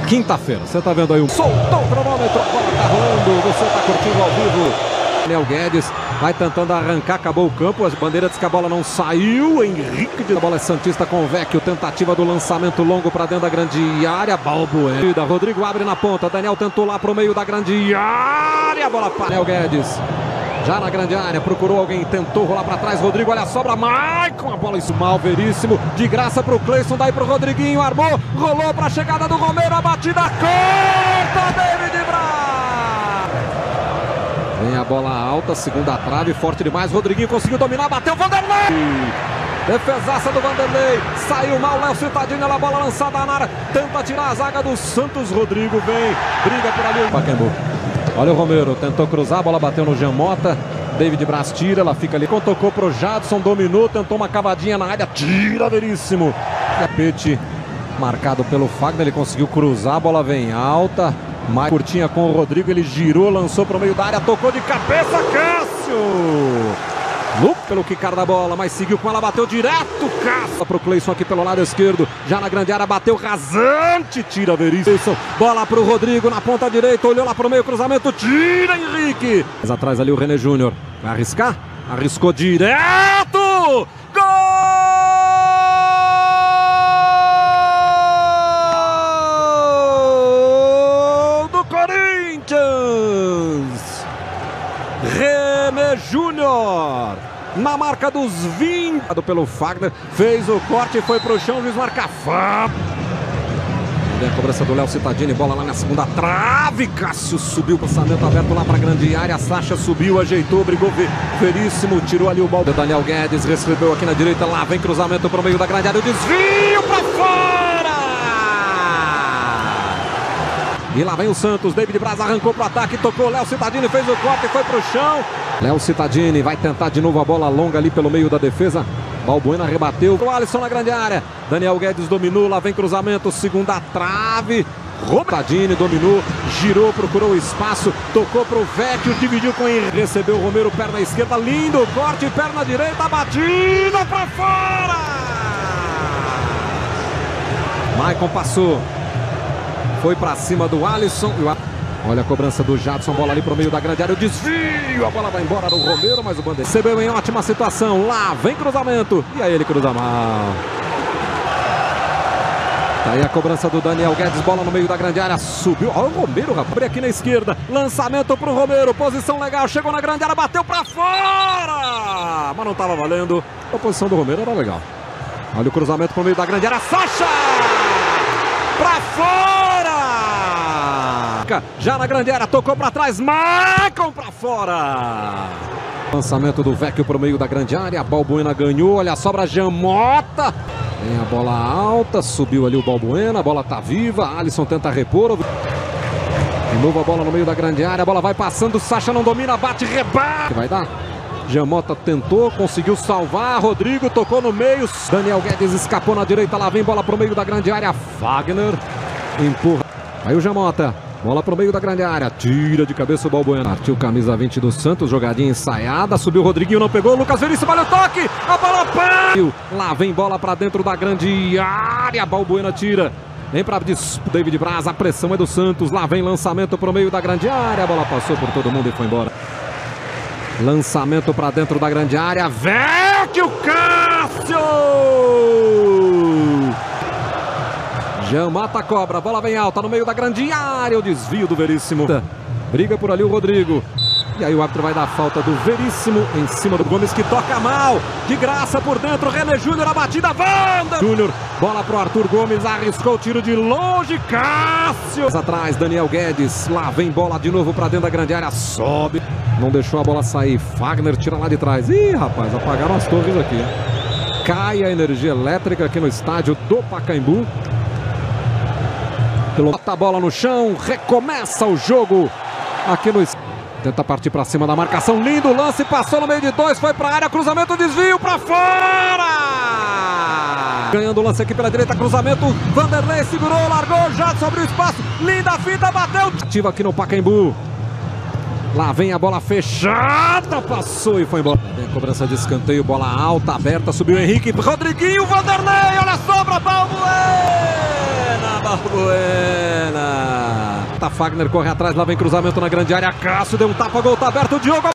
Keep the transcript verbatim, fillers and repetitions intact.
quinta-feira. Você tá vendo aí um... Soltou o cronômetro, a bola tá rolando, você tá curtindo ao vivo. Daniel Guedes vai tentando arrancar, acabou o campo, a bandeira diz que a bola não saiu. Henrique de... A bola é santista com o Vecchio, tentativa do lançamento longo para dentro da grande área. Balbuena, Rodrigo abre na ponta, Daniel tentou lá pro meio da grande área, a bola para Daniel Guedes. Já na grande área, procurou alguém, tentou rolar para trás, Rodrigo, olha a sobra, Maicon, a bola isso mal, Veríssimo, de graça pro Cleison, daí pro Rodriguinho, armou, rolou para a chegada do Romero, a batida corta, David Braz! Vem a bola alta, segunda trave, forte demais, Rodriguinho conseguiu dominar, bateu, Vanderlei! Defesaça do Vanderlei, saiu mal, Léo Cittadini, a bola lançada na área, tenta tirar a zaga do Santos, Rodrigo vem, briga por ali, Pacaembu. Olha o Romero, tentou cruzar, a bola bateu no Jean Mota, David Braz tira, ela fica ali, tocou pro Jadson, dominou, tentou uma cavadinha na área, tira, Veríssimo. Tapete marcado pelo Fagner, ele conseguiu cruzar, a bola vem alta, mais curtinha com o Rodrigo, ele girou, lançou pro meio da área, tocou de cabeça, Cássio! Lupe pelo quicar da bola, mas seguiu com ela, bateu direto, caça pro Cleison aqui pelo lado esquerdo, já na grande área, bateu rasante, tira Veríssimo, bola pro Rodrigo na ponta direita, olhou lá pro meio, cruzamento, tira Henrique. Mas atrás ali o René Júnior, vai arriscar? Arriscou direto, gol do Corinthians, René Júnior. Na marca dos vinte, pelo Fagner, fez o corte, foi pro chão, o juiz marca fã. A cobrança do Léo Cittadini, bola lá na segunda trave, Cássio subiu, lançamento aberto lá pra grande área, Sacha subiu, ajeitou, brigou, Veríssimo, tirou ali o balde. Daniel Guedes recebeu aqui na direita, lá vem cruzamento pro meio da grande área, o desvio pra fora! E lá vem o Santos, David Braz arrancou pro ataque, tocou, Léo Cittadini fez o corte, foi pro chão. Léo Cittadini vai tentar de novo a bola longa ali pelo meio da defesa. Balbuena rebateu, o Alisson na grande área. Daniel Guedes dominou, lá vem cruzamento, segunda trave. Cittadini dominou, girou, procurou espaço, tocou pro Vecchio, dividiu com ele. Recebeu o Romero, perna esquerda, lindo corte, perna direita, batida pra fora. Maicon passou. Foi pra cima do Alisson. Olha a cobrança do Jadson, bola ali pro meio da grande área, o desvio, a bola vai embora do Romero, mas o Bandeira recebeu em ótima situação, lá vem cruzamento, e aí ele cruza mal. Tá aí a cobrança do Daniel Guedes, bola no meio da grande área, subiu, olha o Romero, rapaz, aqui na esquerda, lançamento pro Romero, posição legal, chegou na grande área, bateu pra fora, mas não tava valendo, a posição do Romero era legal. Olha o cruzamento pro meio da grande área, Sacha! Pra fora! Já na grande área, tocou para trás, Maicon para fora. Lançamento do Vecchio para o meio da grande área, a Balbuena ganhou, olha a sobra, Jean Mota. Vem a bola alta, subiu ali o Balbuena, a bola tá viva, Alisson tenta repor. De novo a bola no meio da grande área, a bola vai passando, Sacha não domina, bate, rebate. Vai dar? Jean Mota tentou, conseguiu salvar, Rodrigo tocou no meio, Daniel Guedes escapou na direita, lá vem bola para o meio da grande área, Fagner empurra. Aí o Jean Mota. Bola pro meio da grande área, tira de cabeça o Balbuena. Partiu camisa vinte do Santos, jogadinha ensaiada, subiu o Rodriguinho, não pegou, Lucas Veríssimo, olha o toque, a bola pá! Lá vem bola pra dentro da grande área, Balbuena tira, vem pra David Braz, a pressão é do Santos, lá vem lançamento pro meio da grande área, a bola passou por todo mundo e foi embora. Lançamento pra dentro da grande área, Vecchio, Cássio! Jean Mata cobra, a bola vem alta no meio da grande área, o desvio do Veríssimo. Briga por ali o Rodrigo. E aí o árbitro vai dar a falta do Veríssimo em cima do Gomes, que toca mal. De graça por dentro, René Júnior, a batida, Wander! Júnior, bola pro Arthur Gomes, arriscou o tiro de longe, Cássio! Atrás, Daniel Guedes, lá vem bola de novo pra dentro da grande área, sobe. Não deixou a bola sair, Fagner tira lá de trás. Ih, rapaz, apagaram as torres aqui. Hein? Cai a energia elétrica aqui no estádio do Pacaembu. Bota a bola no chão, recomeça o jogo aqui no... Tenta partir para cima da marcação, lindo lance, passou no meio de dois, foi para a área, cruzamento, desvio para fora! Ganhando o lance aqui pela direita, cruzamento, Vanderlei segurou, largou, Jadson abriu espaço, linda fita, bateu! Ativa aqui no Pacaembu. Lá vem a bola fechada, passou e foi embora. Vem cobrança de escanteio, bola alta, aberta, subiu Henrique, Rodriguinho, Vanderlei, olha a sobra, Balbuena, Balbuena. Fagner corre atrás, lá vem cruzamento na grande área. Cássio deu um tapa, gol tá aberto, o Diogo.